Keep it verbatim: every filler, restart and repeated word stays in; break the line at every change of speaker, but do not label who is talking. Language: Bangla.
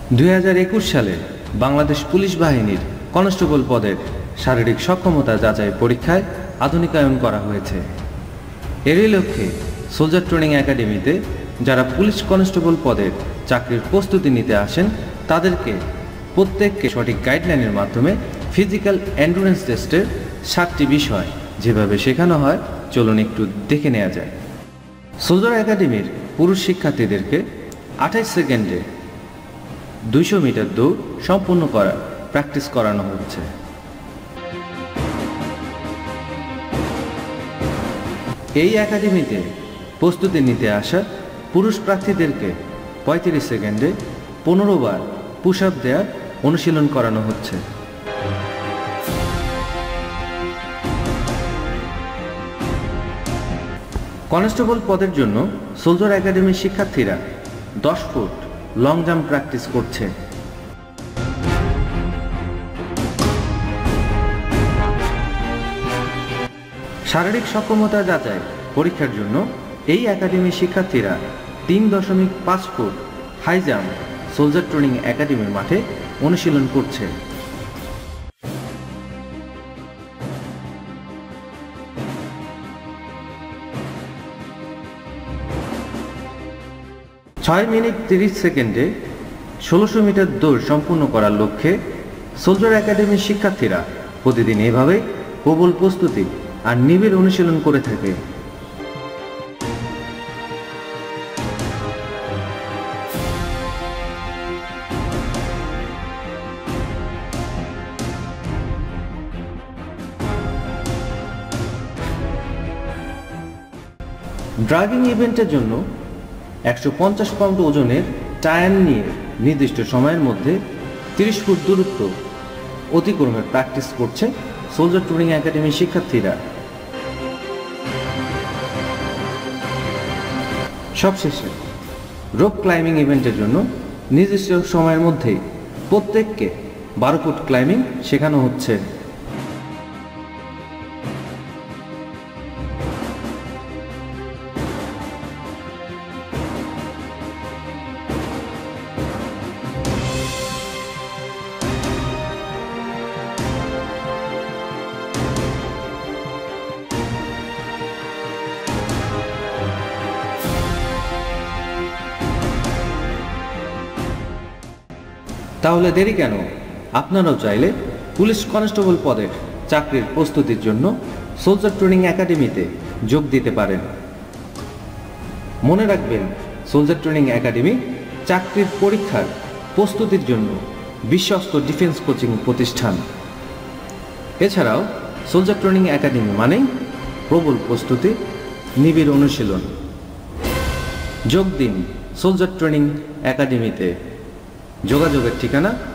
দুই হাজার একুশ সালে বাংলাদেশ পুলিশ বাহিনীর কনস্টেবল পদের শারীরিক সক্ষমতা যাচাই পরীক্ষায় আধুনিকায়ন করা হয়েছে। এরই লক্ষ্যে সোলজার ট্রেনিং একাডেমিতে যারা পুলিশ কনস্টেবল পদের চাকরির প্রস্তুতি নিতে আসেন তাদেরকে প্রত্যেককে সঠিক গাইডলাইনের মাধ্যমে ফিজিক্যাল এন্ডুরেন্স টেস্টের সাতটি বিষয় যেভাবে শেখানো হয় চলুন একটু দেখে নেওয়া যায়। সোলজার একাডেমির পুরুষ শিক্ষার্থীদেরকে আঠাইশ সেকেন্ডে দুইশো মিটার দৌড় সম্পূর্ণ করার প্র্যাকটিস করানো হচ্ছে। এই একাডেমিতে প্রস্তুতি নিতে আসা পুরুষ প্রার্থীদেরকে পঁয়ত্রিশ সেকেন্ডে পনেরো বার পুশ আপ দেওয়ার অনুশীলন করানো হচ্ছে। কনস্টেবল পদের জন্য সোলজার একাডেমির শিক্ষার্থীরা দশ ফুট লং জাম্প প্র্যাকটিস করছে। শারীরিক সক্ষমতা যাচাই পরীক্ষার জন্য এই একাডেমির শিক্ষার্থীরা তিন দশমিক পাঁচ foot high jump soldier training একাডেমির মাঠে অনুশীলন করছে। ছয় মিনিট তিরিশ সেকেন্ডে ষোলোশো মিটার দৌড় সম্পূর্ণ করার লক্ষ্যে সোলজার একাডেমির শিক্ষার্থীরা প্রতিদিন এভাবে প্রবল প্রস্তুতি আর নিবিড় অনুশীলন করে থাকে। ড্রাগিং ইভেন্টের জন্য একশো পঞ্চাশ পাউন্ড ওজনের টায়ার নিয়ে নির্দিষ্ট সময়ের মধ্যে তিরিশ ফুট দূরত্ব অতিক্রমের প্র্যাকটিস করছে সোলজার ট্রেনিং একাডেমির শিক্ষার্থীরা। সবশেষে রোপ ক্লাইম্বিং ইভেন্টের জন্য নির্দিষ্ট সময়ের মধ্যেই প্রত্যেককে বারো ফুট ক্লাইম্বিং শেখানো হচ্ছে। তাহলে দেরি কেন? আপনারাও চাইলে পুলিশ কনস্টেবল পদের চাকরির প্রস্তুতির জন্য সোলজার ট্রেনিং একাডেমিতে যোগ দিতে পারেন। মনে রাখবেন, সোলজার ট্রেনিং একাডেমি চাকরির পরীক্ষার প্রস্তুতির জন্য বিশ্বস্ত ডিফেন্স কোচিং প্রতিষ্ঠান। এছাড়াও সোলজার ট্রেনিং একাডেমি মানেই প্রবল প্রস্তুতি, নিবিড় অনুশীলন। যোগ দিন সোলজার ট্রেনিং একাডেমিতে। যোগাযোগের ঠিকানা